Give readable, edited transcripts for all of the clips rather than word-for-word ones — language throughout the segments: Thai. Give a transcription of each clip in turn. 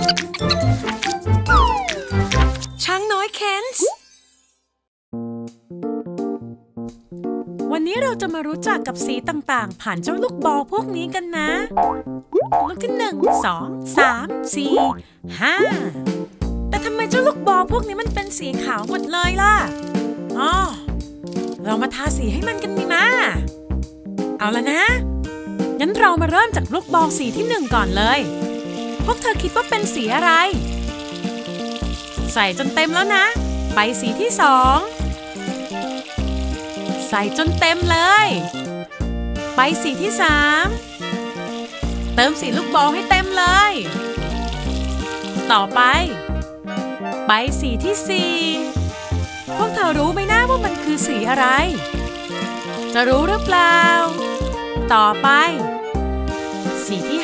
ช้างน้อยเคนส์วันนี้เราจะมารู้จักกับสีต่างๆผ่านเจ้าลูกบอลพวกนี้กันนะลูกที่1 2 3 4 5แต่ทำไมเจ้าลูกบอลพวกนี้มันเป็นสีขาวหมดเลยล่ะอ๋อเรามาทาสีให้มันกันดีมาเอาละนะงั้นเรามาเริ่มจากลูกบอลสีที่1ก่อนเลยพวกเธอคิดว่าเป็นสีอะไรใส่จนเต็มแล้วนะไปสีที่2ใส่จนเต็มเลยไปสีที่3เติมสีลูกบอลให้เต็มเลยต่อไปสีที่4พวกเธอรู้ไหมนะว่ามันคือสีอะไรจะรู้หรือเปล่าต่อไปสีที่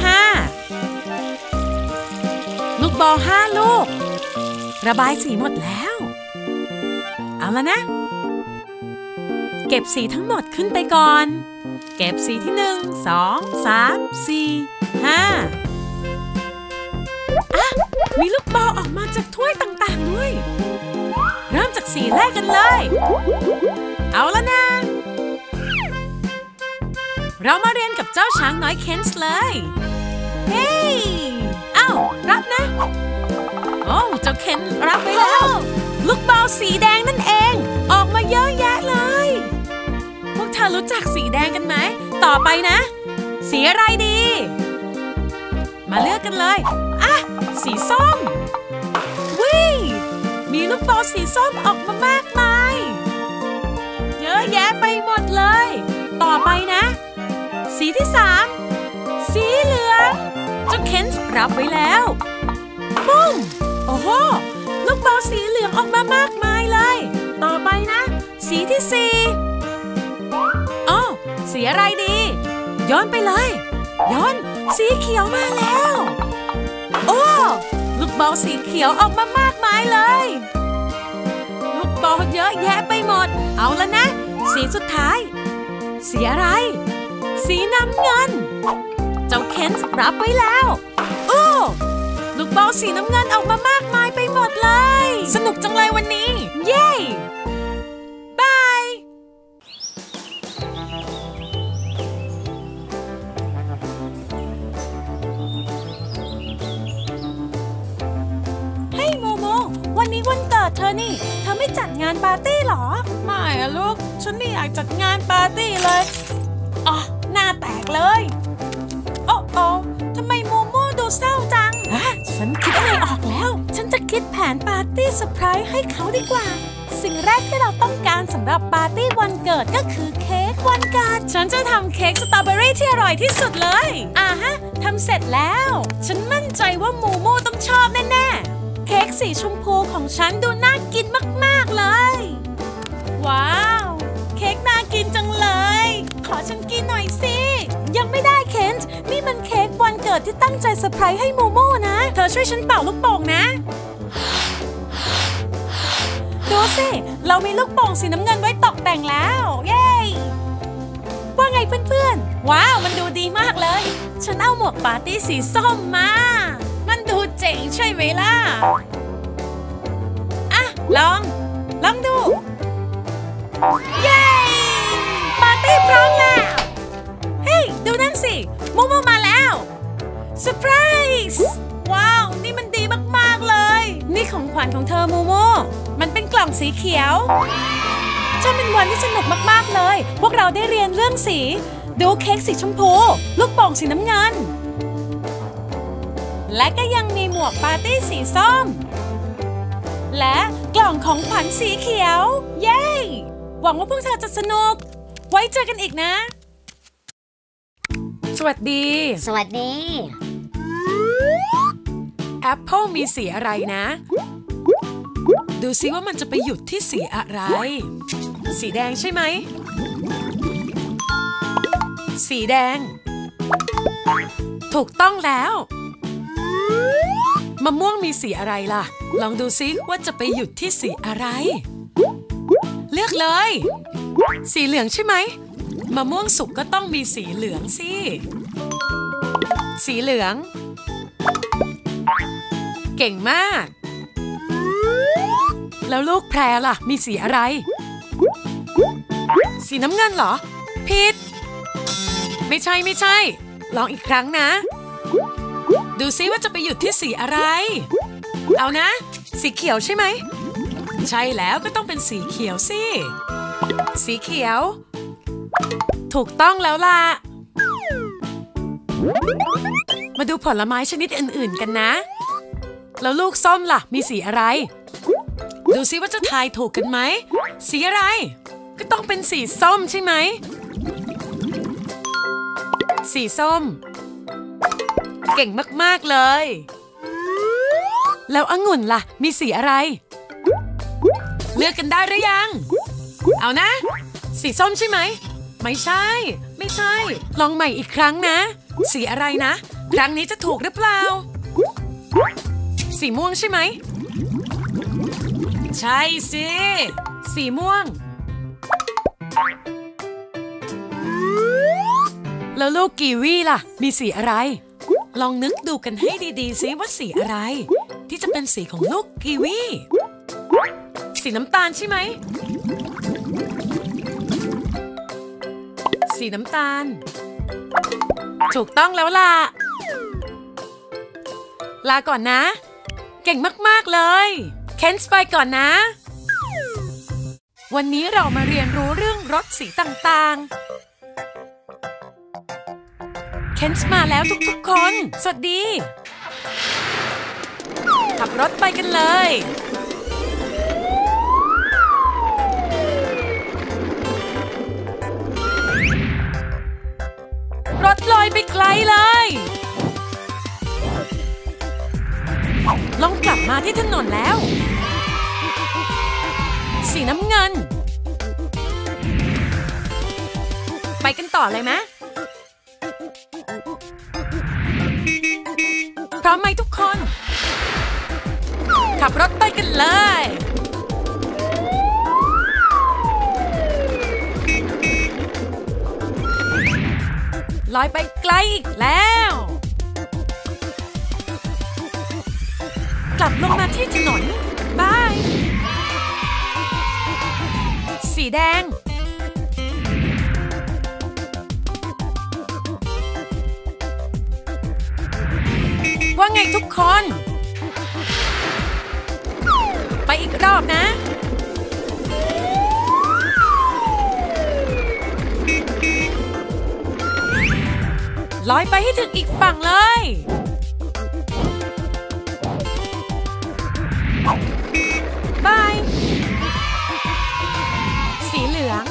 5ลูกบอล5ลูกระบายสีหมดแล้วเอาละนะเก็บสีทั้งหมดขึ้นไปก่อนเก็บสีที่1 2 3 4 5มีลูกบอลออกมาจากถ้วยต่างๆด้วยเริ่มจากสีแรกกันเลยเอาละนะเรามาเรียนกับเจ้าช้างน้อยเคนส์เลยเฮ้ยรับนะโอ้เจ้าเคนรับไปแล้วลูกบอลสีแดงนั่นเองออกมาเยอะแยะเลยพวกเธอรู้จักสีแดงกันไหมต่อไปนะสีอะไรดีมาเลือกกันเลยสีส้มมีลูกบอลสีส้มออกมามากมายเยอะแยะไปหมดเลยต่อไปนะสีที่3สีเหลืองเจ้าเคนส์รับไว้แล้วปุ้มโอ้โหลูกบอลสีเหลืองออกมามากมายเลยต่อไปนะสีที่4สีอะไรดีย้อนไปเลยย้อนสีเขียวมาแล้วโอ้ลูกบอลสีเขียวออกมามากมายเลยลูกบอลเยอะแยะไปหมดเอาละนะสีสุดท้ายสีอะไรสีน้ำเงินเจ้าเคนส์รับไว้แล้วโอ้ลูกบอลสีน้ำเงินออกมามากมายไปหมดเลยสนุกจังเลยวันนี้เย้บายวันนี้วันเกิดเธอนี่เธอไม่จัดงานปาร์ตี้หรอไม่อะลูกฉันไม่อยากจัดงานปาร์ตี้เลยหน้าแตกเลยโอ้ทำไมโมโม่ดูเศร้าจังฉันคิดอะไรออกแล้วฉันจะคิดแผนปาร์ตี้เซอร์ไพรส์ให้เขาดีกว่าสิ่งแรกที่เราต้องการสำหรับปาร์ตี้วันเกิดก็คือเค้กวันเกิดฉันจะทำเค้กสตรอเบอรี่ที่อร่อยที่สุดเลยทำเสร็จแล้วฉันมั่นใจว่าโมโม่ต้องชอบแน่ๆเค้กสีชมพูของฉันดูน่ากินมากๆเลยว้าวเค้กน่ากินจังเลยขอฉันกินหน่อยสิยังไม่ได้เคนส์นี่มันเค้กวันเกิดที่ตั้งใจเซอร์ไพรส์ให้โมโม่นะเธอช่วยฉันเป่าลูกโป่งนะดูสิเรามีลูกโป่งสีน้ำเงินไว้ตกแต่งแล้วเย้ว่าไงเพื่อนๆว้าวมันดูดีมากเลยฉันเอาหมวกปาร์ตี้สีส้มมามันดูเจ๋งใช่ไหมล่ะลองดูเย้ปาร์ตี้พร้อมแล้วเฮ้ยดูนั่นสิโมโมมาแล้วเซอร์ไพรส์ว้าวนี่มันดีมากๆเลยนี่ของขวัญของเธอโมโมมันเป็นกล่องสีเขียวจะเป็นวันที่สนุกมากๆเลยพวกเราได้เรียนเรื่องสีดูเค้กสีชมพูลูกโป่งสีน้ำเงินและก็ยังมีหมวกปาร์ตี้สีส้มและกล่องของขวัญสีเขียวเย้หวังว่าพวกเธอจะสนุกไว้เจอกันอีกนะสวัสดีแอปเปิลมีสีอะไรนะดูซิว่ามันจะไปหยุดที่สีอะไรสีแดงใช่ไหมสีแดงถูกต้องแล้วมะม่วงมีสีอะไรล่ะลองดูซิว่าจะไปหยุดที่สีอะไรเลือกเลยสีเหลืองใช่ไหมมะม่วงสุกก็ต้องมีสีเหลืองสิสีเหลืองเก่งมากแล้วลูกแพรล่ะมีสีอะไรสีน้ำเงินเหรอผิดไม่ใช่ลองอีกครั้งนะดูซิว่าจะไปหยุดที่สีอะไรเอานะสีเขียวใช่ไหมใช่แล้วก็ต้องเป็นสีเขียวสิสีเขียวถูกต้องแล้วล่ะมาดูผลไม้ชนิดอื่นๆกันนะแล้วลูกส้มล่ะมีสีอะไรดูซิว่าจะทายถูกกันไหมสีอะไรก็ต้องเป็นสีส้มใช่ไหมสีส้มเก่งมากๆเลยแล้วองุ่นล่ะมีสีอะไรเลือกกันได้หรือยังเอานะสีส้มใช่ไหมไม่ใช่ลองใหม่อีกครั้งนะสีอะไรนะครั้งนี้จะถูกหรือเปล่าสีม่วงใช่ไหมใช่สิสีม่วงแล้วลูกกีวีล่ะมีสีอะไรลองนึกดูกันให้ดีๆซิว่าสีอะไรที่จะเป็นสีของลูกกีวีสีน้ำตาลใช่ไหมสีน้ำตาลถูกต้องแล้วล่ะลาก่อนนะเก่งมากๆเลยเคนส์ไปก่อนนะวันนี้เรามาเรียนรู้เรื่องรถสีต่างๆเคนส์มาแล้วทุกๆคนสวัสดีขับรถไปกันเลยรถลอยไปไกลเลยลองกลับมาที่ถนนแล้วสีน้ำเงินไปกันต่อเลยไหมพร้อมไหมทุกคนขับรถไปกันเลยลอยไปไกลอีกแล้วกลับลงมาที่ถนนบายสีแดงว่าไงทุกคนไปอีกรอบนะลอยไปให้ถึงอีกฝั่งเลยบายสีเหลือง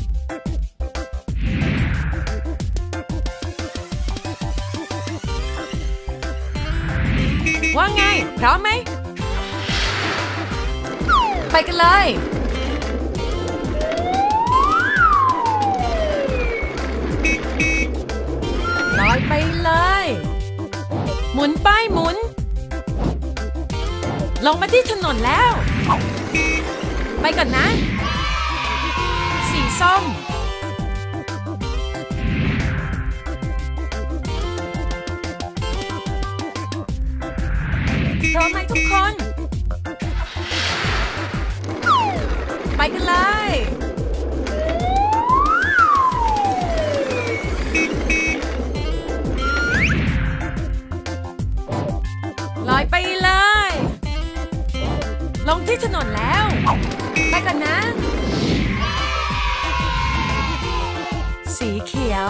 ว่าไงพร้อมไหมไปกันเลยลอยไปเลยหมุนป้ายหมุนลงมาที่ถนนแล้วไปก่อนนะสีส้มพร้อมไหมทุกคนไปกันเลยลอยไปเลยลงที่ถนนแล้วไปกันนะสีเขียว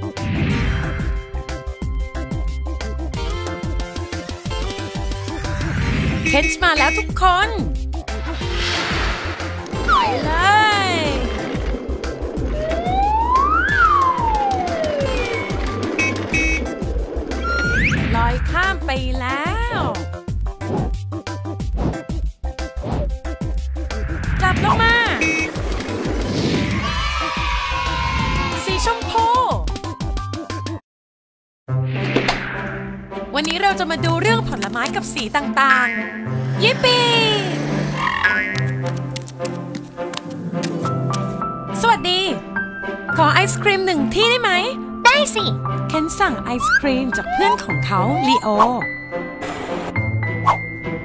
เคนส์มาแล้วทุกคนไปเลยลอยข้ามไปแล้วกลับลงมาสีชมพูวันนี้เราจะมาดูเรื่องผลไม้กับสีต่างๆยิปปี้สวัสดีขอไอศครีม1 ที่ได้ไหมได้สิเคนสั่งไอศครีมจากเพื่อนของเขาลีโอ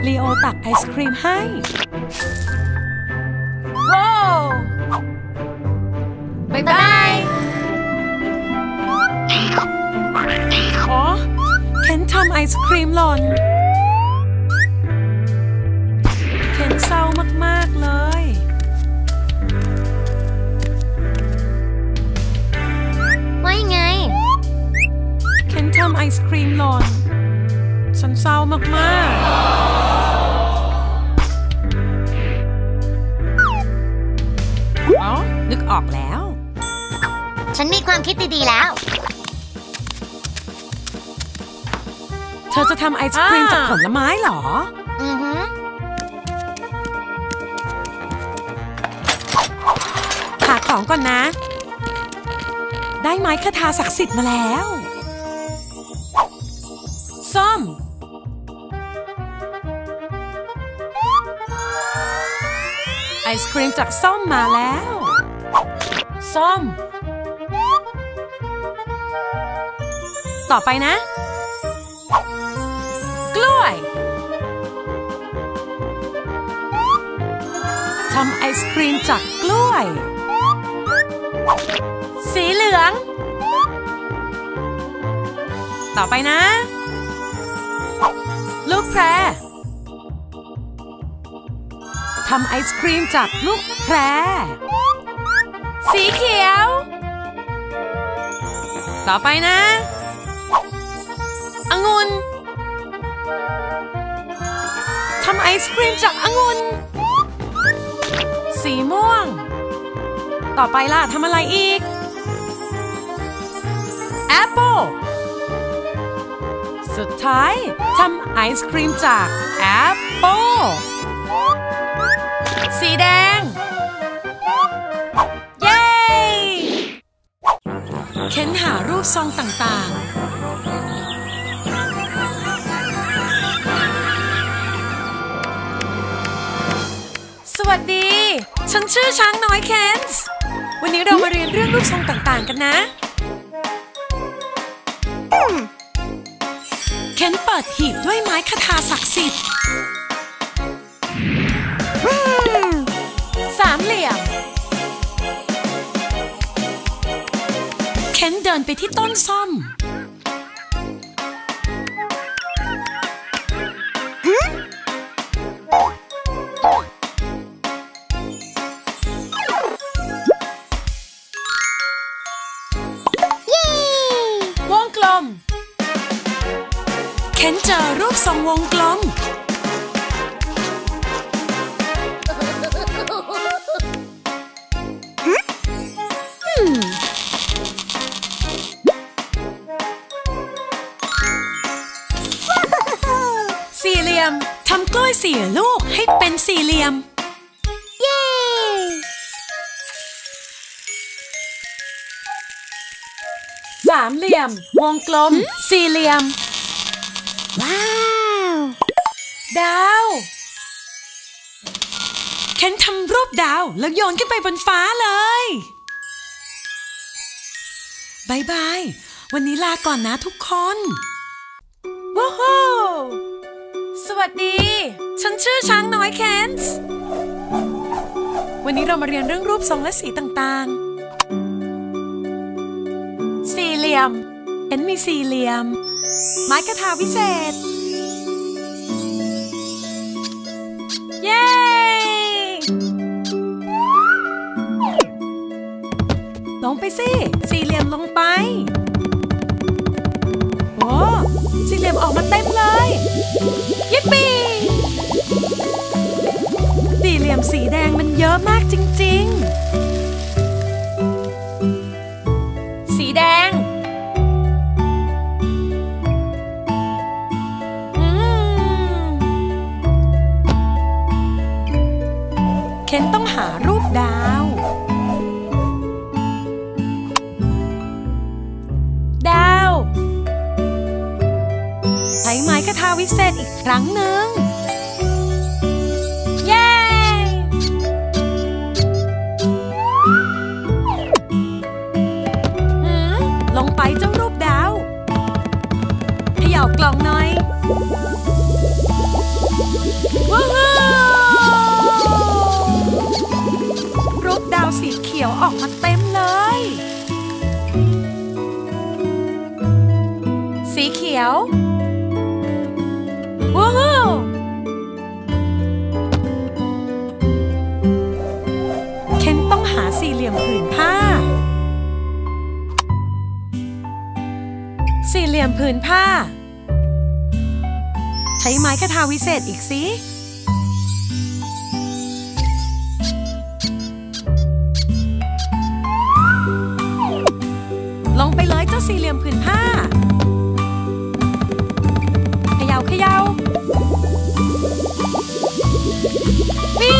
ลีโอตักไอศครีมให้ว้าวบ๊ายบายอ๋อเคนทำไอศครีมหล่นเคนเศร้ามากๆเลยว่ายังไงเคนทำไอศครีมหล่นฉันเศร้ามากๆอ๋อนึกออกแล้วฉันมีความคิดดีๆแล้วเธอจะทำไอศครีมจากผลไม้เหรอหาของก่อนนะได้ไม้คทาศักดิ์สิทธิ์มาแล้วส้มไอศครีมจากส้มมาแล้วส้มต่อไปนะกล้วยทำไอศครีมจากกล้วยสีเหลืองต่อไปนะลูกแพรทำไอศครีมจากลูกแพรสีเขียวต่อไปนะองุ่นทำไอศครีมจากองุ่นสีม่วงต่อไปล่ะทำอะไรอีกแอปเปิลสุดท้ายทำไอศครีมจากแอปเปิลสีแดงเย้เค้นหารูปทรงต่างๆสวัสดีฉันชื่อช้างน้อยเคนส์วันนี้เรามาเรียนเรื่องรูปทรงต่างๆกันนะเคนเปิดหีบด้วยไม้คทาศักดิ์สิทธิ์สามเหลี่ยมเคนเดินไปที่ต้นส้มวงกลมเคนเจอรูปทรงวงกลมสี่เหลี่ยมทำกล้วยสี่ลูกให้เป็นสี่เหลี่ยมเย้สามเหลี่ยมวงกลมสี่เหลี่ยมว้าวดาวเคนทำรูปดาวแล้วโยนขึ้นไปบนฟ้าเลยบายบายวันนี้ลาก่อนนะทุกคนว้าวสวัสดีฉันชื่อช้างน้อยเคนส์วันนี้เรามาเรียนเรื่องรูปทรงและสีต่างๆสี่เหลี่ยมเคนมีสี่เหลี่ยมไม้คทาวิเศษเย้ลงไปสิสี่เหลี่ยมลงไปโอ้สี่เหลี่ยมออกมาเต็มเลยยิปปี้สี่เหลี่ยมสีแดงมันเยอะมากจริงๆสีแดงเคนต้องหารูปดาวใช้ไม้คทาวิเศษอีกครั้งหนึ่งเย้ลงไปเจ้ารูปดาวเขย่ากล่องหน่อยอกมาเต็มเลยสีเขียวว้าวเคนต้องหาสี่เหลี่ยมผืนผ้าสี่เหลี่ยมผืนผ้าใช้ไม้คทาวิเศษอีกสิลงไปเลยเจ้าสี่เหลี่ยมผืนผ้าเขย่าเขย่าวิ่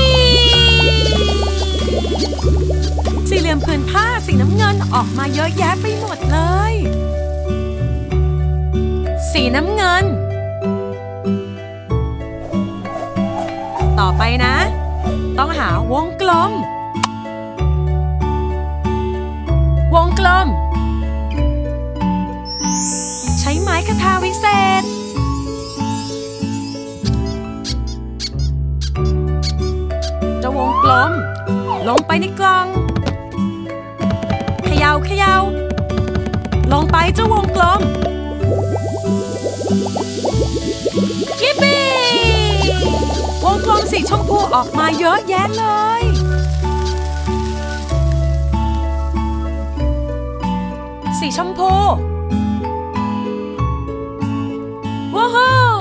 สี่เหลี่ยมผืนผ้าสีน้ำเงินออกมาเยอะแยะไปหมดเลยสีน้ำเงินต่อไปนะต้องหาวงกลมวงกลมใช้ไม้คทาวิเศษจะวงกลมลงไปในกล่องเขย่าเขย่าลงไปเจ้าวงกลมยิปปี้วงกลมสีชมพูออกมาเยอะแยะเลยสีชมพูว้าว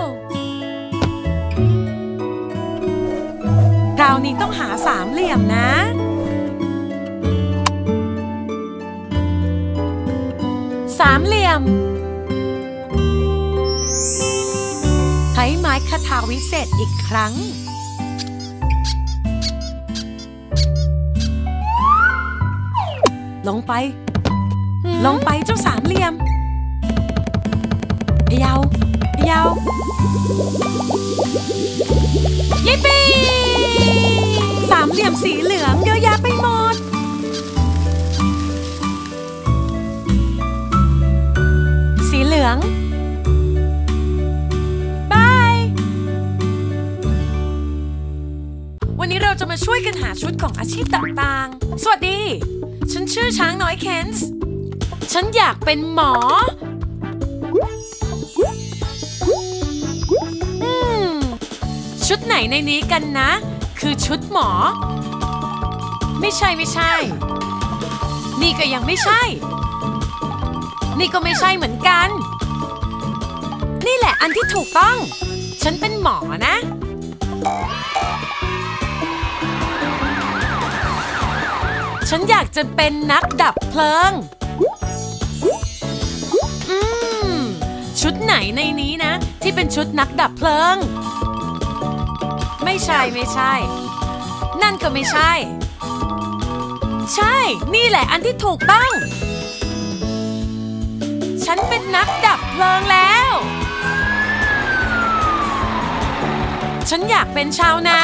คราวนี้ต้องหาสามเหลี่ยมนะสามเหลี่ยมใช้ไม้คทาวิเศษอีกครั้งลงไปเจ้าสามเหลี่ยมเขย่าเขย่ายิปปี้สามเหลี่ยมสีเหลืองเยอะแยะไปหมดสีเหลืองบายวันนี้เราจะมาช่วยกันหาชุดของอาชีพต่างๆสวัสดีฉันชื่อช้างน้อยเคนส์ฉันอยากเป็นหมอชุดไหนในนี้กันนะคือชุดหมอไม่ใช่นี่ก็ยังไม่ใช่นี่ก็ไม่ใช่เหมือนกันนี่แหละอันที่ถูกต้องฉันเป็นหมอนะฉันอยากจะเป็นนักดับเพลิงชุดไหนในนี้นะที่เป็นชุดนักดับเพลิงไม่ใช่นั่นก็ไม่ใช่ใช่นี่แหละอันที่ถูกต้องฉันเป็นนักดับเพลิงแล้วฉันอยากเป็นชาวนา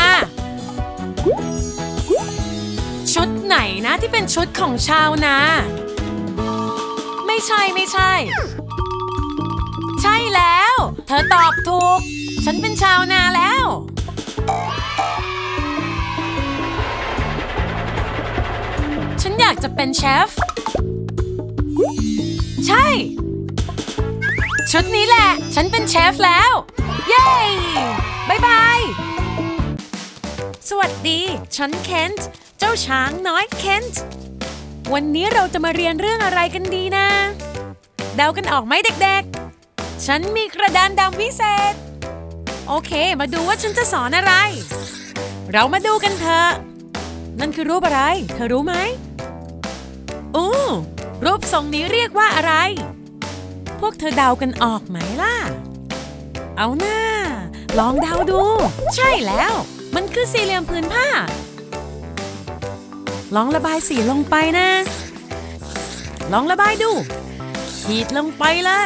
ชุดไหนนะที่เป็นชุดของชาวนาไม่ใช่ใช่แล้วเธอตอบถูกฉันเป็นชาวนาแล้วฉันอยากจะเป็นเชฟใช่ชุดนี้แหละฉันเป็นเชฟแล้วเย้บ๊ายบายสวัสดีฉันเคนส์เจ้าช้างน้อยเคนส์วันนี้เราจะมาเรียนเรื่องอะไรกันดีนะเดากันออกไหมเด็กๆฉันมีกระดานดำวิเศษโอเคมาดูว่าฉันจะสอนอะไรเรามาดูกันเถอะนั่นคือรูปอะไรเธอรู้ไหมรูปทรงนี้เรียกว่าอะไรพวกเธอเดากันออกไหมล่ะเอาหน้าลองเดาดูใช่แล้วมันคือสี่เหลี่ยมผืนผ้าลองระบายสีลงไปนะลองระบายดูขีดลงไปเลย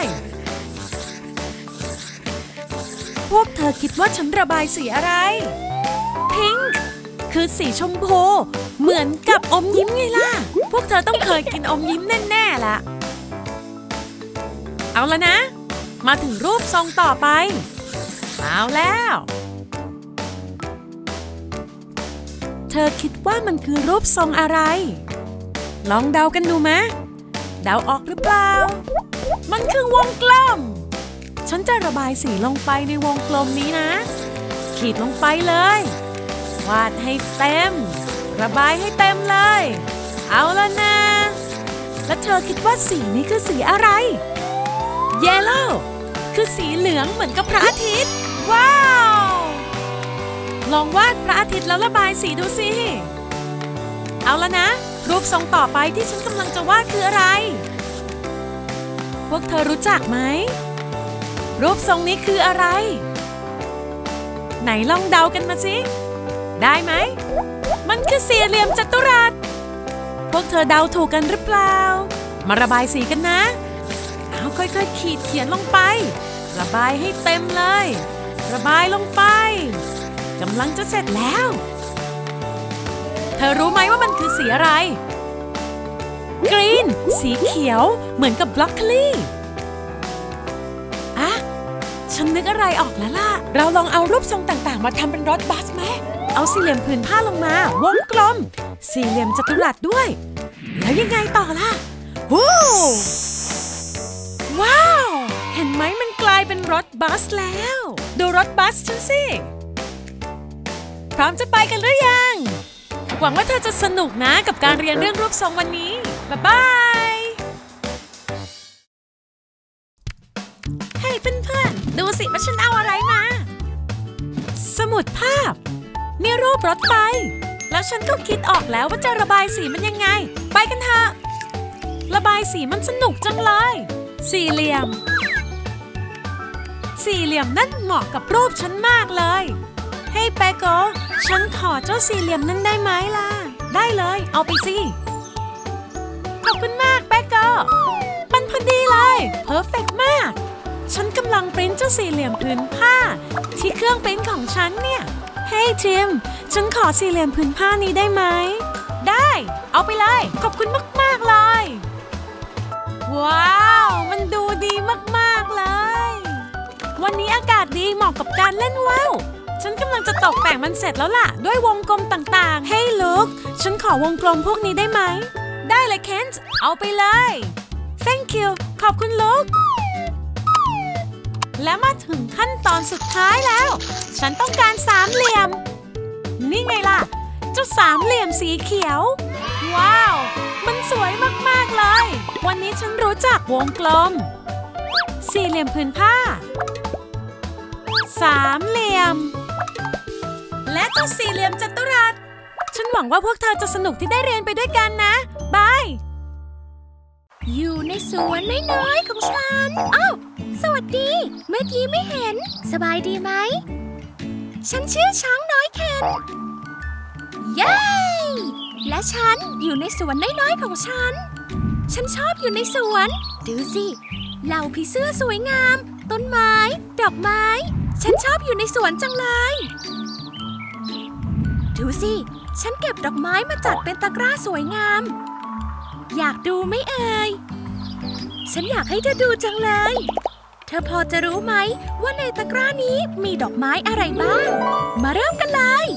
พวกเธอคิดว่าฉันระบายสีอะไรพิงค์คือสีชมพูเหมือนกับอมยิ้มไงล่ะพวกเธอต้องเคยกินอมยิ้มแน่ๆล่ะเอาละนะมาถึงรูปทรงต่อไปเอาแล้วเธอคิดว่ามันคือรูปทรงอะไรลองเดากันดูไหมเดาออกหรือเปล่ามันคือวงกลมฉันจะระบายสีลงไปในวงกลมนี้นะขีดลงไปเลยวาดให้เต็มระบายให้เต็มเลยเอาละนะแล้วเธอคิดว่าสีนี้คือสีอะไรเยลโล่คือสีเหลืองเหมือนกับพระอาทิตย์ว้าวลองวาดพระอาทิตย์แล้วระบายสีดูสิเอาละนะรูปทรงต่อไปที่ฉันกำลังจะวาดคืออะไรพวกเธอรู้จักไหมรูปทรงนี้คืออะไรไหนลองเดากันมาสิได้ไหมมันคือสี่เหลี่ยมจัตุรัสพวกเธอเดาถูกกันหรือเปล่ามาระบายสีกันนะเอาค่อยๆขีดเขียนลงไประบายให้เต็มเลยระบายลงไปกำลังจะเสร็จแล้วเธอรู้ไหมว่ามันคือสีอะไรกรีนสีเขียวเหมือนกับบรอกโคลีอะฉันนึกอะไรออกแล้วล่ะเราลองเอารูปทรงต่างๆมาทำเป็นรถบัสไหมเอาสี่เหลี่ยมผืนผ้าลงมาวงกลมสี่เหลี่ยมจัตุรัสด้วยแล้วยังไงต่อล่ะว้าวเห็นไหมมันกลายเป็นรถบัสแล้วดูรถบัสฉันสิพร้อมจะไปกันหรือยังหวังว่าเธอจะสนุกนะกับการเรียนเรื่องรูปทรงวันนี้บ๊ายบายเฮ้ยเพื่อนๆดูสิว่าฉันเอาอะไรมาสมุดภาพนี่รูปรถไฟแล้วฉันก็คิดออกแล้วว่าจะระบายสีมันยังไงไปกันเถอะระบายสีมันสนุกจังเลยสี่เหลี่ยมนั่นเหมาะกับรูปฉันมากเลยเฮ้ยเปโกฉันขอเจ้าสี่เหลี่ยมนั้นได้ไหมล่ะได้เลยเอาไปสิขอบคุณมากเปโกมันพอดีเลยเพอร์เฟกต์มากฉันกำลังปริ้นเจ้าสี่เหลี่ยมผืนผ้าที่เครื่องปริ้นของฉันเนี่ยเฮ้ยจิมฉันขอสี่เหลี่ยมผืนผ้านี้ได้ไหมได้เอาไปเลยขอบคุณมากๆเลยว้าวมันดูดีมากๆเลยวันนี้อากาศดีเหมาะกับการเล่นว่าวฉันกำลังจะตกแต่งมันเสร็จแล้วล่ะด้วยวงกลมต่างๆเฮ้ยลูกฉันขอวงกลมพวกนี้ได้ไหมได้เลยเคนส์เอาไปเลย thank you ขอบคุณลูกและมาถึงขั้นตอนสุดท้ายแล้วฉันต้องการสามเหลี่ยมนี่ไงล่ะเจ้าสามเหลี่ยมสีเขียวว้าวมันสวยมากๆเลยวันนี้ฉันรู้จักวงกลมสี่เหลี่ยมผืนผ้าสามเหลี่ยมและเจ้าสี่เหลี่ยมจัตุรัสฉันหวังว่าพวกเธอจะสนุกที่ได้เรียนไปด้วยกันนะบายอยู่ในสวนน้อยๆของฉันอ้าวสวัสดีเมื่อกี้ไม่เห็นสบายดีไหมฉันชื่อช้างน้อยเคนเย้และฉันอยู่ในสวนน้อยๆของฉันชอบอยู่ในสวนดูสิเหล่าผีเสื้อสวยงามต้นไม้ดอกไม้ฉันชอบอยู่ในสวนจังเลยดูสิฉันเก็บดอกไม้มาจัดเป็นตะกร้าสวยงามอยากดูไหมเอ่ยฉันอยากให้เธอดูจังเลยเธอพอจะรู้ไหมว่าในตะกร้านี้มีดอกไม้อะไรบ้างมาเริ่มกันเลย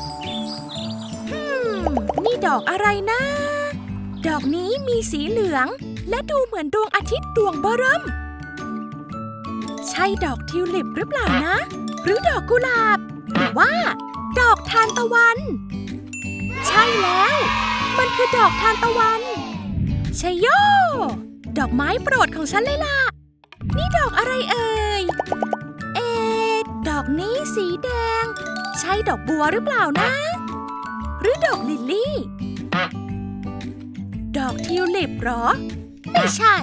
นี่ดอกอะไรนะดอกนี้มีสีเหลืองและดูเหมือนดวงอาทิตย์ดวงเบ้อเริ่มใช่ดอกทิวลิปหรือเปล่านะหรือดอกกุหลาบหรือว่าดอกทานตะวันใช่แล้วมันคือดอกทานตะวันชัยโยดอกไม้โปรดของฉันเลยล่ะนี่ดอกอะไรเอ่ยดอกนี้สีแดงใช่ดอกบัวหรือเปล่านะหรือดอกลิลลี่ดอกทิวลิปหรอไม่ใช่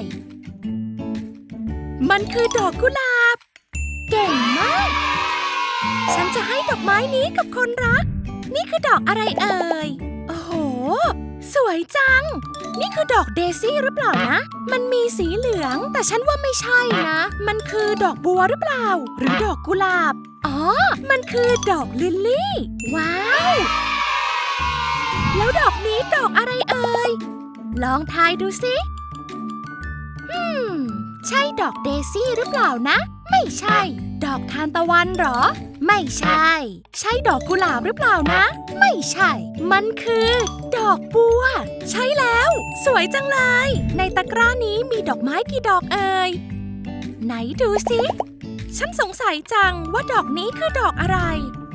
มันคือดอกกุหลาบเก่งมากฉันจะให้ดอกไม้นี้กับคนรักนี่คือดอกอะไรเอ่ยโอ้โหสวยจังนี่คือดอกเดซี่หรือเปล่านะมันมีสีเหลืองแต่ฉันว่าไม่ใช่นะมันคือดอกบัวหรือเปล่าหรือดอกกุหลาบอ๋อมันคือดอกลิลลี่ว้าวแล้วดอกนี้ดอกอะไรเอ่ยลองทายดูสิใช่ดอกเดซี่หรือเปล่านะไม่ใช่ดอกทานตะวันเหรอไม่ใช่ใช่ดอกกุหลาบหรือเปล่านะไม่ใช่มันคือดอกบัวใช่แล้วสวยจังเลยในตะกร้านี้มีดอกไม้กี่ดอกเอ่ยไหนดูสิฉันสงสัยจังว่าดอกนี้คือดอกอะไร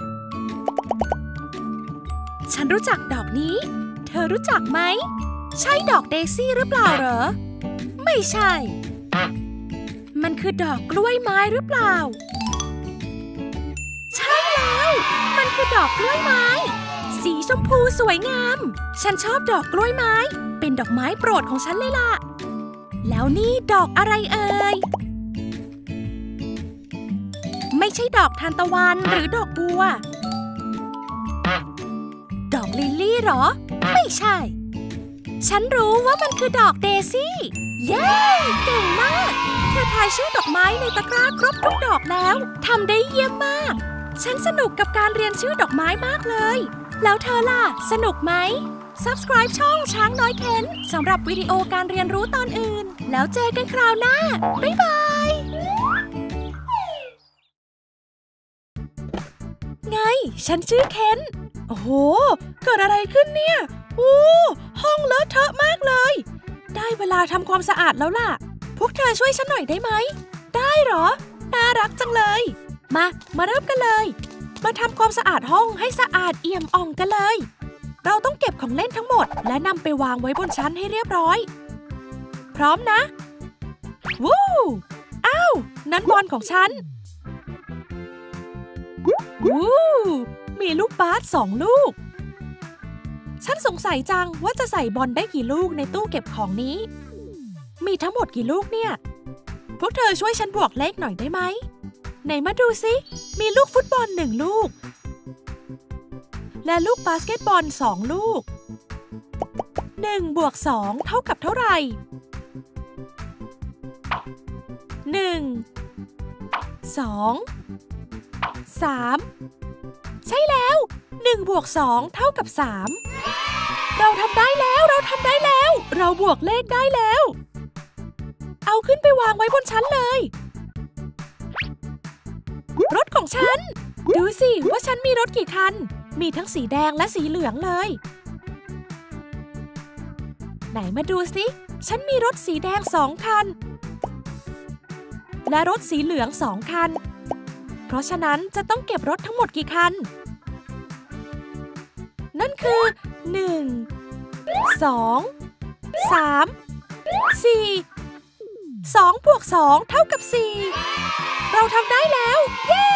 ฉันรู้จักดอกนี้เธอรู้จักไหมใช่ดอกเดซี่หรือเปล่าเหรอไม่ใช่มันคือดอกกล้วยไม้หรือเปล่าใช่แล้วมันคือดอกกล้วยไม้สีชมพูสวยงามฉันชอบดอกกล้วยไม้เป็นดอกไม้โปรดของฉันเลยล่ะแล้วนี่ดอกอะไรเอ่ยไม่ใช่ดอกทานตะวันหรือดอกบัวดอกลิลลี่เหรอไม่ใช่ฉันรู้ว่ามันคือดอกเดซี่เย้เก่งมากเธอทายชื่อดอกไม้ในตะกร้าครบทุกดอกแล้วทำได้เยี่ยมมากฉันสนุกกับการเรียนชื่อดอกไม้มากเลยแล้วเธอล่ะสนุกไหม Subscribe ช่องช้างน้อยเคนสำหรับวิดีโอการเรียนรู้ตอนอื่นแล้วเจอกันคราวหน้าบ๊ายบายไงฉันชื่อเคนโอ้โหเกิดอะไรขึ้นเนี่ยโอ้ห้องเลอะเทอะมากเลยได้เวลาทำความสะอาดแล้วล่ะพวกเธอช่วยฉันหน่อยได้ไหมได้เหรอน่ารักจังเลยมาเริ่มกันเลยมาทำความสะอาดห้องให้สะอาดเอี่ยมอ่องกันเลยเราต้องเก็บของเล่นทั้งหมดและนำไปวางไว้บนชั้นให้เรียบร้อยพร้อมนะวู้อ้าวนั่นบอลของฉันวู้มีลูกบาส2 ลูกฉันสงสัยจังว่าจะใส่บอลได้กี่ลูกในตู้เก็บของนี้มีทั้งหมดกี่ลูกเนี่ยพวกเธอช่วยฉันบวกเลขหน่อยได้ไหมไหนมาดูสิมีลูกฟุตบอล1 ลูกและลูกบาสเกตบอล2 ลูก1 บวก 2เท่ากับเท่าไหร่1 2 3ใช่แล้ว1 บวก 2เท่ากับ3เราทำได้แล้วเราบวกเลขได้แล้วเอาขึ้นไปวางไว้บนชั้นเลยรถของฉันดูสิว่าฉันมีรถกี่คันมีทั้งสีแดงและสีเหลืองเลยไหนมาดูสิฉันมีรถสีแดง2 คันและรถสีเหลือง2 คันเพราะฉะนั้นจะต้องเก็บรถทั้งหมดกี่คันนั่นคือ1 2 3 4 2 บวก 2เท่ากับ4เราทำได้แล้วเย้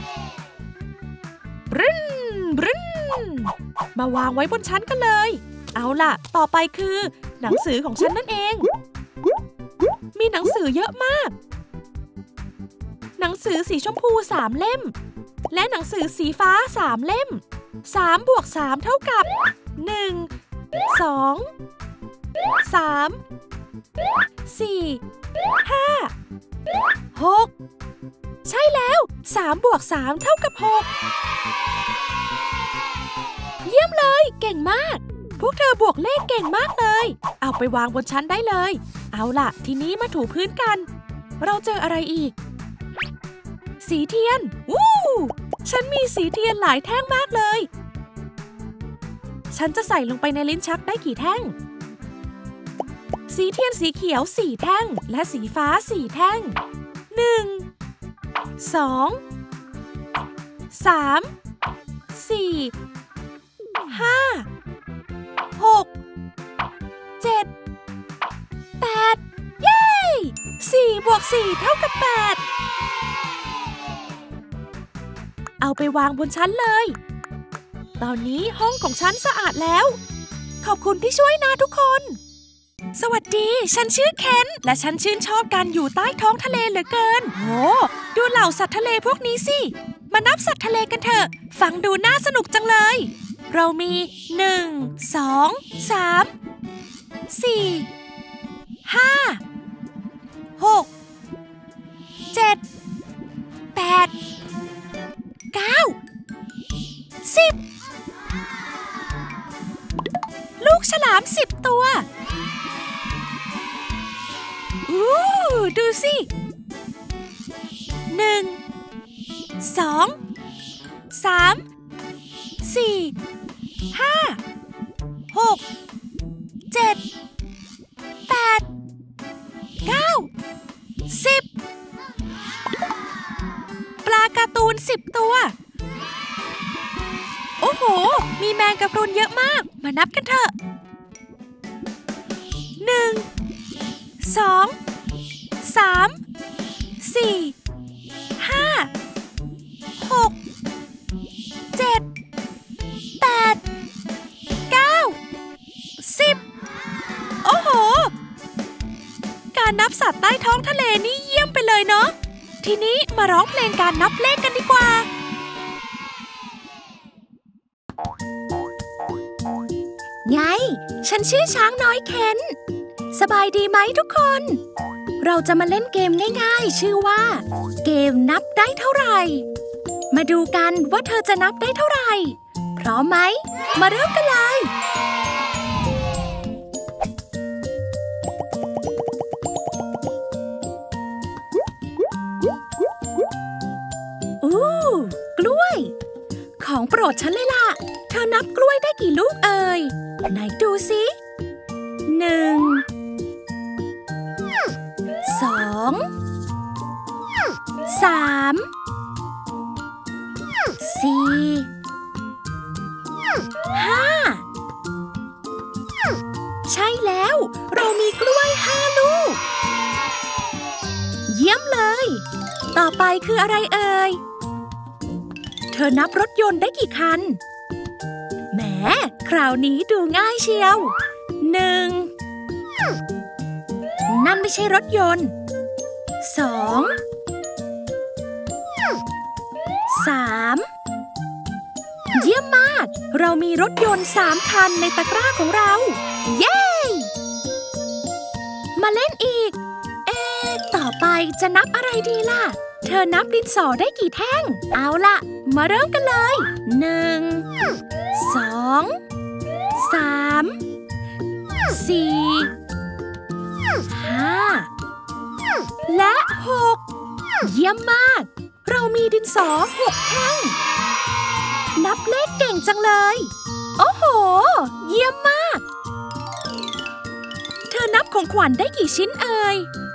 บรึ้นมาวางไว้บนชั้นกันเลยเอาล่ะต่อไปคือหนังสือของฉันนั่นเองมีหนังสือเยอะมากหนังสือสีชมพู3 เล่มและหนังสือสีฟ้า3 เล่ม3 บวก 3เท่ากับ1 2 3 4 5 6ใช่แล้ว3 บวก 3เท่ากับ6เยี่ยมเลยเก่งมากพวกเธอบวกเลขเก่งมากเลยเอาไปวางบนชั้นได้เลยเอาล่ะทีนี้มาถูพื้นกันเราเจออะไรอีกสีเทียนวู้ฉันมีสีเทียนหลายแท่งมากเลยฉันจะใส่ลงไปในลิ้นชักได้กี่แท่งสีเทียนสีเขียว4 แท่งและสีฟ้า4 แท่ง1 2 3 4 5 6 7 8เย้4 บวก 4เท่ากับ8เอาไปวางบนชั้นเลยตอนนี้ห้องของฉันสะอาดแล้วขอบคุณที่ช่วยนะทุกคนสวัสดีฉันชื่อเคนและฉันชื่นชอบการอยู่ใต้ท้องทะเลเหลือเกินโอ้ดูเหล่าสัตว์ทะเลพวกนี้สิมานับสัตว์ทะเลกันเถอะฟังดูน่าสนุกจังเลยเรามี1 2 3 4 5 6 7 8 9 10ลูกฉลาม10 ตัวดูสิ1 1 2 3 4 5 6 7 8 9 10ปลาการ์ตูน10ตัวโอ้โหมีแมงกะพรุนเยอะมากมานับกันเถอะ1 2 3 4 5 6 7 8 9 10โอ้โหการนับสัตว์ใต้ท้องทะเลนี่เยี่ยมไปเลยเนาะทีนี้มาร้องเพลงการนับเลขกันดีกว่าไงฉันชื่อช้างน้อยเคนสบายดีไหมทุกคนเราจะมาเล่นเกมง่ายๆชื่อว่าเกมนับได้เท่าไหร่มาดูกันว่าเธอจะนับได้เท่าไหร่พร้อมไหมมาเริ่มกันเลยกล้วยของโปรดฉันเลยล่ะเธอนับกล้วยได้กี่ลูกเอ่ยไหนดูสิ1 2 3 4 5ใช่แล้วเรามีกล้วย5ลูกเยี่ยมเลยต่อไปคืออะไรเอ่ยเธอนับรถยนต์ได้กี่คันแหมคราวนี้ดูง่ายเชียว1นั่นไม่ใช่รถยนต์2 3เยี่ยมมากเรามีรถยนต์3คันในตะกร้าของเราเย้มาเล่นอีกต่อไปจะนับอะไรดีล่ะเธอนับดินสอได้กี่แท่งเอาล่ะมาเริ่มกันเลย1 2 3 4 5และ6เยี่ยมมากเรามีดินสอ6แท่งนับเลขเก่งจังเลยโอ้โหเยี่ยมมากเธอนับของขวัญได้กี่ชิ้นเอ่ย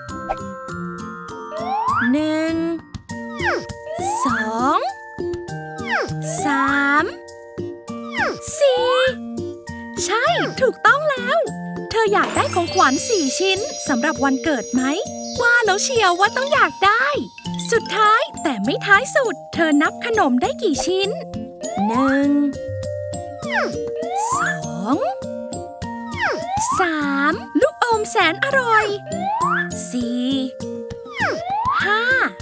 1 2 3 4ใช่ถูกต้องแล้วเธออยากได้ของขวัญ4ชิ้นสำหรับวันเกิดไหมว่าแล้วเชียวว่าต้องอยากได้สุดท้ายแต่ไม่ท้ายสุดเธอนับขนมได้กี่ชิ้น1 2 3ลูกอมแสนอร่อย4 5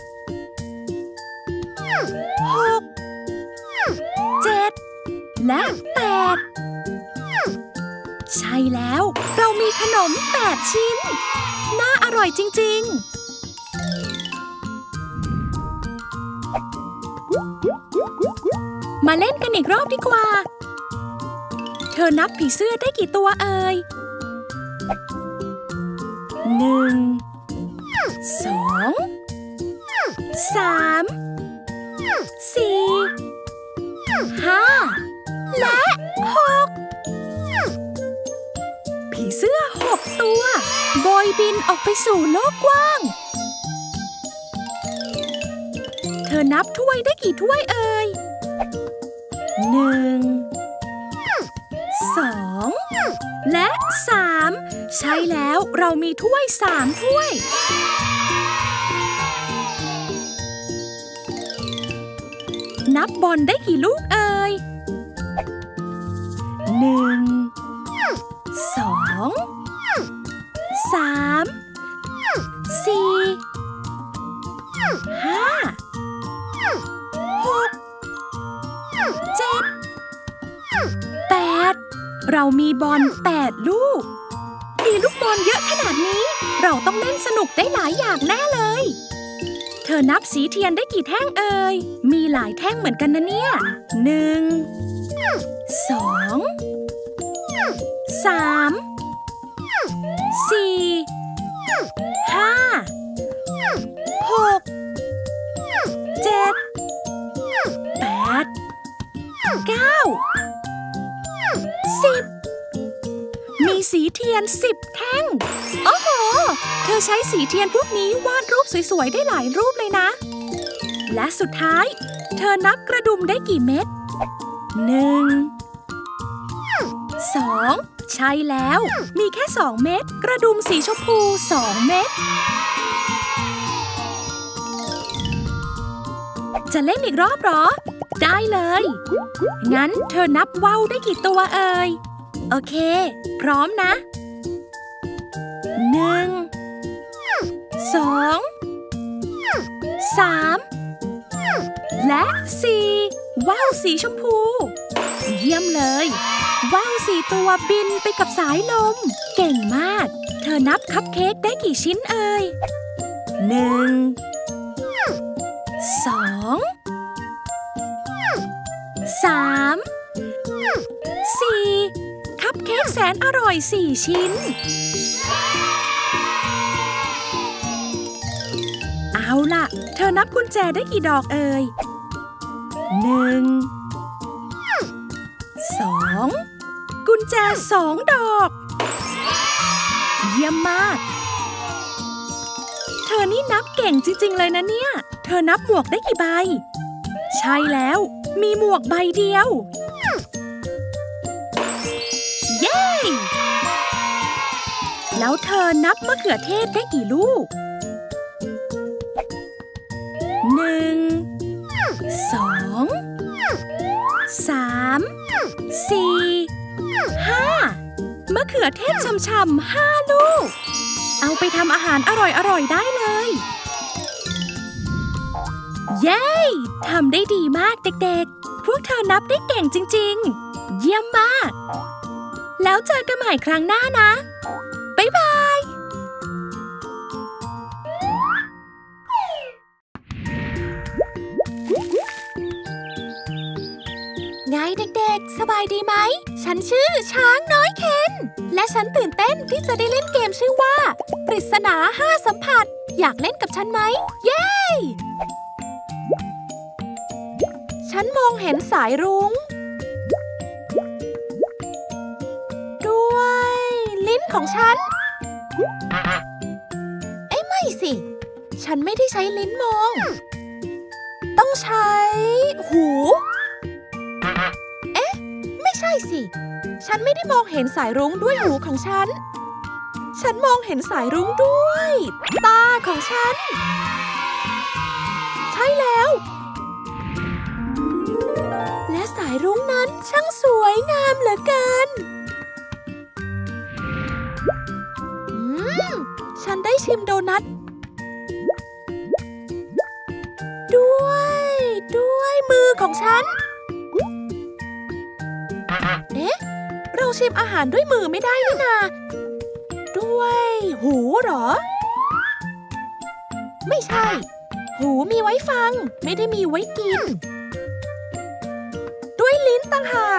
6 7และ8ใช่แล้วเรามีขนม8ชิ้นน่าอร่อยจริงๆมาเล่นกันอีกรอบดีกว่าเธอนับผีเสื้อได้กี่ตัวเอ่ย1 2 3 4 5และ6ผีเสื้อ6ตัวโบยบินออกไปสู่โลกกว้างเธอนับถ้วยได้กี่ถ้วยเอ่ย1 2และ3ใช่แล้วเรามีถ้วย3ถ้วยนับบอลได้กี่ลูกเอ่ย1 2 3 4 5 6 7 8เรามีบอล8ลูกมีลูกบอลเยอะขนาดนี้เราต้องเล่นสนุกได้หลายอย่างแน่เลยเธอนับสีเทียนได้กี่แท่งเอ่ยมีหลายแท่งเหมือนกันนะเนี่ย1 2 3 4 5 6 7 8 9 10มีสีเทียน10แท่งโอ้โหเธอใช้สีเทียนพวกนี้วาดรูปสวยๆได้หลายรูปเลยนะและสุดท้ายเธอนับกระดุมได้กี่เม็ด1 2ใช่แล้วมีแค่2เม็ดกระดุมสีชมพู2เม็ดจะเล่นอีกรอบหรอได้เลยงั้นเธอนับว่าวได้กี่ตัวเอ่ยโอเคพร้อมนะ1 2 3และ4ว่าวสีชมพูเยี่ยมเลยว่าว4ตัวบินไปกับสายลมเก่งมากเธอนับคัพเค้กได้กี่ชิ้นเอ่ย1 2 3 4คัพเค้กแสนอร่อย4ชิ้นเอาล่ะเธอนับกุญแจได้กี่ดอกเอ่ย1 2กุญแจ2ดอกเยี่ยมมากเธอนี่นับเก่งจริงๆเลยนะเนี่ยเธอนับหมวกได้กี่ใบใช่แล้วมีหมวกใบเดียวเย้แล้วเธอนับมะเขือเทศได้กี่ลูก1 2 3 4 5มะเขือเทศฉ่ำๆ5ลูกเอาไปทำอาหารอร่อยๆได้เลยเย้ทำได้ดีมากเด็กๆพวกเธอนับได้เก่งจริงๆเยี่ยมมากแล้วเจอกันใหม่ครั้งหน้านะบ๊ายบายไงเด็กๆสบายดีไหมฉันชื่อช้างน้อยเคนและฉันตื่นเต้นที่จะได้เล่นเกมชื่อว่าปริศนา5สัมผัสอยากเล่นกับฉันไหมเย้ฉันมองเห็นสายรุ้งด้วยลิ้นของฉันไม่สิฉันไม่ได้ใช้ลิ้นมองต้องใช้หูไม่ใช่สิฉันไม่ได้มองเห็นสายรุ้งด้วยหูของฉันฉันมองเห็นสายรุ้งด้วยตาของฉันใช่แล้วและสายรุ้งนั้นช่างสวยงามเหลือเกินฉันได้ชิมโดนัทด้วยมือของฉันเราชิมอาหารด้วยมือไม่ได้นี่นาด้วยหูเหรอไม่ใช่หูมีไว้ฟังไม่ได้มีไว้กินด้วยลิ้นต่างหาก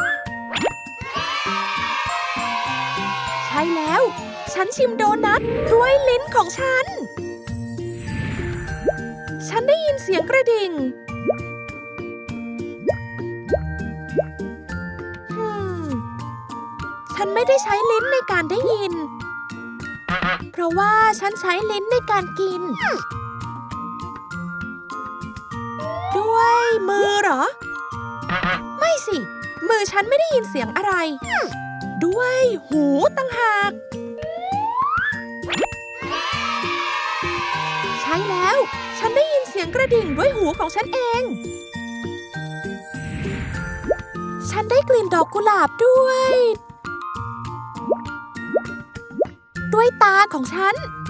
ใช่แล้วฉันชิมโดนัทด้วยลิ้นของฉันได้ยินเสียงกระดิ่งฉันไม่ได้ใช้ลิ้นในการได้ยินเพราะว่าฉันใช้ลิ้นในการกินด้วยมือเหรอไม่สิมือฉันไม่ได้ยินเสียงอะไรด้วยหูต่างหากใช่แล้วฉันได้ยินเสียงกระดิ่งด้วยหูของฉันเองฉันได้กลิ่นดอกกุหลาบด้วยตาของฉัน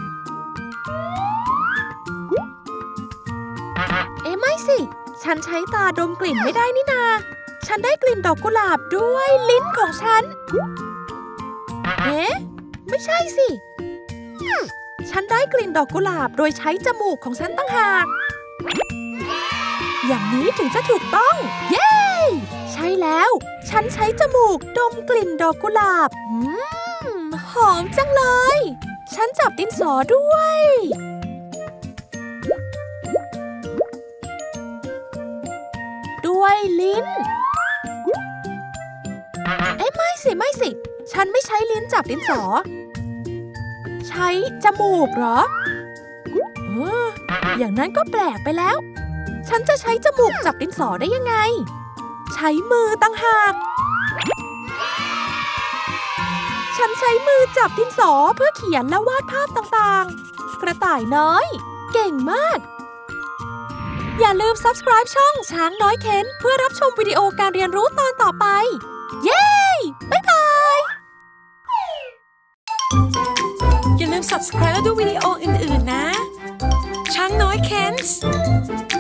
ไม่สิฉันใช้ตาดมกลิ่นไม่ได้นี่นาฉันได้กลิ่นดอกกุหลาบด้วยลิ้นของฉันไม่ใช่สิฉันได้กลิ่นดอกกุหลาบโดยใช้จมูกของฉันต่างหากอย่างนี้ถึงจะถูกต้องเย้ใช่แล้วฉันใช้จมูกดมกลิ่นดอกกุหลาบหอมจังเลยฉันจับดินสอด้วยลิ้นไม่สิฉันไม่ใช้ลิ้นจับดินสอใช้จมูกเหรออย่างนั้นก็แปลกไปแล้วฉันจะใช้จมูกจับดินสอได้ยังไงใช้มือต่างหากฉันใช้มือจับดินสอเพื่อเขียนและวาดภาพต่างๆกระต่ายน้อยเก่งมากอย่าลืม Subscribe ช่องช้างน้อยเคนเพื่อรับชมวิดีโอการเรียนรู้ตอนต่อไปเย้บ๊ายบายอย่าลืม Subscribe และดูวิดีโออื่นๆนะช้างน้อยเคนส์